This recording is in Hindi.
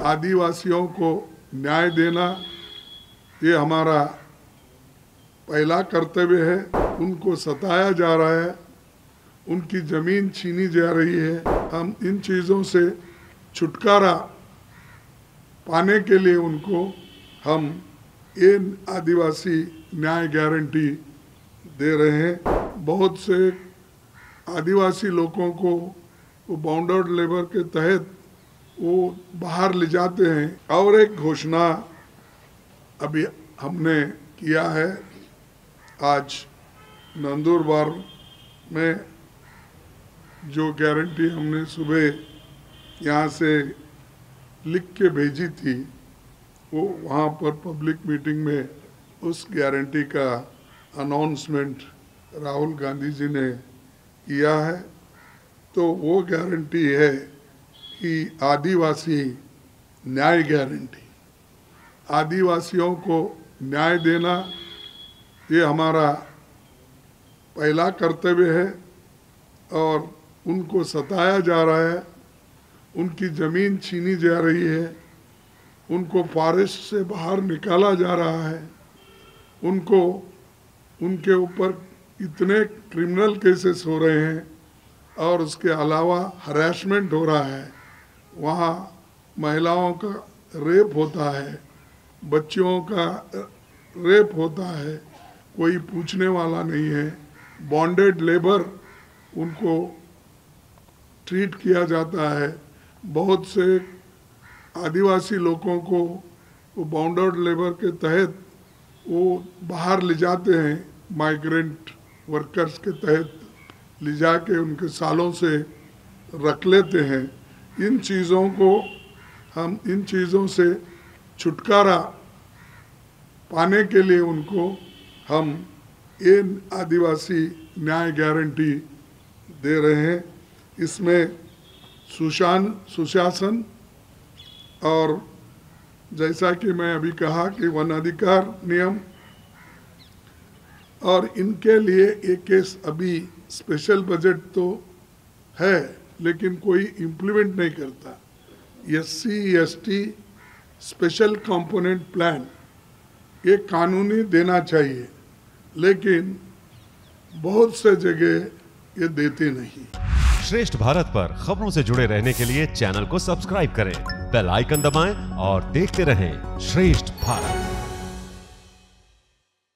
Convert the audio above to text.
आदिवासियों को न्याय देना ये हमारा पहला कर्तव्य है। उनको सताया जा रहा है, उनकी ज़मीन छीनी जा रही है। हम इन चीज़ों से छुटकारा पाने के लिए उनको हम ये आदिवासी न्याय गारंटी दे रहे हैं। बहुत से आदिवासी लोगों को वो बाउंडेड लेबर के तहत वो बाहर ले जाते हैं। और एक घोषणा अभी हमने किया है, आज नंदुरबार में जो गारंटी हमने सुबह यहाँ से लिख के भेजी थी, वो वहाँ पर पब्लिक मीटिंग में उस गारंटी का अनाउंसमेंट राहुल गांधी जी ने किया है। तो वो गारंटी है कि आदिवासी न्याय गारंटी, आदिवासियों को न्याय देना ये हमारा पहला कर्तव्य है। और उनको सताया जा रहा है, उनकी ज़मीन छीनी जा रही है, उनको फॉरेस्ट से बाहर निकाला जा रहा है, उनको उनके ऊपर इतने क्रिमिनल केसेस हो रहे हैं और उसके अलावा हरासमेंट हो रहा है। वहाँ महिलाओं का रेप होता है, बच्चों का रेप होता है, कोई पूछने वाला नहीं है। बॉन्डेड लेबर उनको ट्रीट किया जाता है। बहुत से आदिवासी लोगों को वो बाउंडेड लेबर के तहत वो बाहर ले जाते हैं, माइग्रेंट वर्कर्स के तहत ले जाके उनके सालों से रख लेते हैं। इन चीज़ों से छुटकारा पाने के लिए उनको हम ये आदिवासी न्याय गारंटी दे रहे हैं। इसमें सुशासन और जैसा कि मैं अभी कहा कि वन अधिकार नियम, और इनके लिए एक केस अभी स्पेशल बजट तो है लेकिन कोई इम्प्लीमेंट नहीं करता। SC/ST स्पेशल कंपोनेंट प्लान ये कानूनी देना चाहिए, लेकिन बहुत से जगह ये देते नहीं। श्रेष्ठ भारत पर खबरों से जुड़े रहने के लिए चैनल को सब्सक्राइब करें, बेल आइकन दबाएं और देखते रहें श्रेष्ठ भारत।